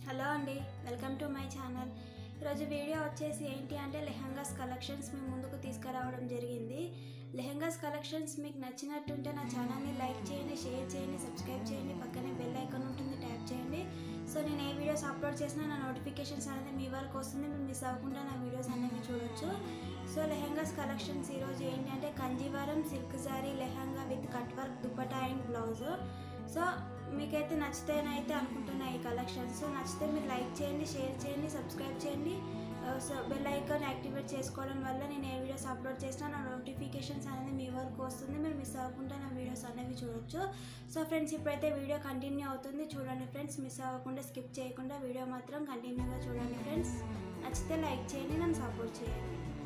Hello అండి, welcome to my channel. ఈరోజు video వచ్చేసి ఏంటి అంటే లెహంగాస్ కలెక్షన్స్ మీ ముందుకు తీసుకురావడం జరిగింది. లెహంగాస్ కలెక్షన్స్ మీకు నచ్చినట్టుంటే నా ఛానల్ని లైక్ చేయండి, షేర్ చేయండి, సబ్స్క్రైబ్ చేయండి, పక్కనే బెల్ ఐకాన్ ఉంటుంది, ట్యాప్ చేయండి. సో నేను ఏ వీడియోస్ అప్లోడ్ చేసినా నా నోటిఫికేషన్స్ అనేది మీ వరకు వస్తుంది, మీరు మిస్ అవ్వకుండా నా వీడియోస్ అనేవి చూడొచ్చు. సో లెహంగాస్ కలెక్షన్స్ ఈరోజు ఏంటి అంటే Kanjivaram silk zari lehenga with cut work dupatta and blouse. So మీకైతే నచ్చితేనైతే అనుకుంటున్నా ఈ కలెక్షన్స్. నచ్చితే మీరు లైక్ చేయండి, షేర్ చేయండి, సబ్స్క్రైబ్ చేయండి. సో బెల్ ఐకాన్ యాక్టివేట్ చేసుకోవడం వల్ల నేను ఏ వీడియోస్ అప్లోడ్ చేసినా నా నోటిఫికేషన్స్ అనేది మీ వరకు వస్తుంది, మీరు మిస్ అవ్వకుండా నా వీడియోస్ అనేవి చూడొచ్చు. సో ఫ్రెండ్స్, ఇప్పుడైతే వీడియో కంటిన్యూ అవుతుంది, చూడండి ఫ్రెండ్స్. మిస్ అవ్వకుండా, స్కిప్ చేయకుండా వీడియో మాత్రం కంటిన్యూగా చూడండి ఫ్రెండ్స్. నచ్చితే లైక్ చేయండి, నన్ను సపోర్ట్ చేయండి.